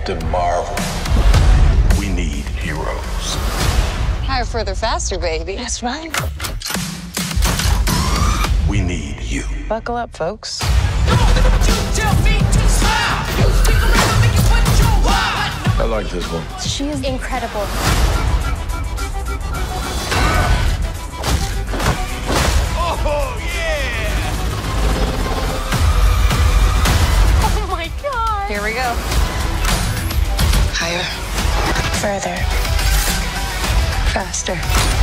Captain Marvel. We need heroes. Higher, further, faster, baby. That's right. We need you. Buckle up, folks. I like this one. She is incredible. Oh, yeah! Oh my God. Here we go. Higher. Further. Faster.